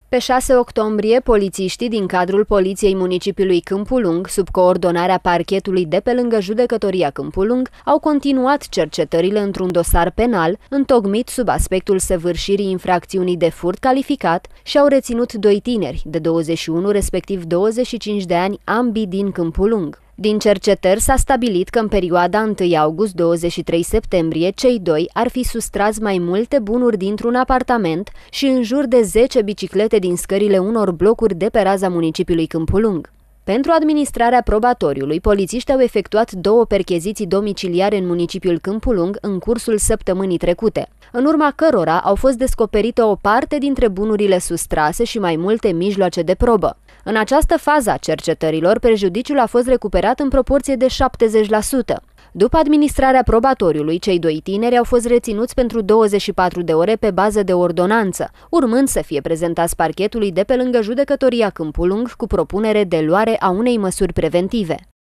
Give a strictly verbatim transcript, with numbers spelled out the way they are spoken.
Pe șase octombrie, polițiștii din cadrul Poliției Municipiului Câmpul Lung, sub coordonarea parchetului de pe lângă Judecătoria Câmpul Lung, au continuat cercetările într-un dosar penal, întocmit sub aspectul săvârșirii infracțiunii de furt calificat și au reținut doi tineri, de douăzeci și unu respectiv douăzeci și cinci de ani, ambii din Câmpul Lung. Din cercetări s-a stabilit că în perioada întâi august - douăzeci și trei septembrie, cei doi ar fi sustras mai multe bunuri dintr-un apartament și în jur de zece biciclete din scările unor blocuri de pe raza municipiului Câmpul Lung. Pentru administrarea probatoriului, polițiștii au efectuat două percheziții domiciliare în municipiul Câmpul Lung în cursul săptămânii trecute, în urma cărora au fost descoperite o parte dintre bunurile sustrase și mai multe mijloace de probă. În această fază a cercetărilor, prejudiciul a fost recuperat în proporție de șaptezeci la sută. După administrarea probatoriului, cei doi tineri au fost reținuți pentru douăzeci și patru de ore pe bază de ordonanță, urmând să fie prezentați parchetului de pe lângă Judecătoria Câmpul Lung cu propunere de luare a unei măsuri preventive.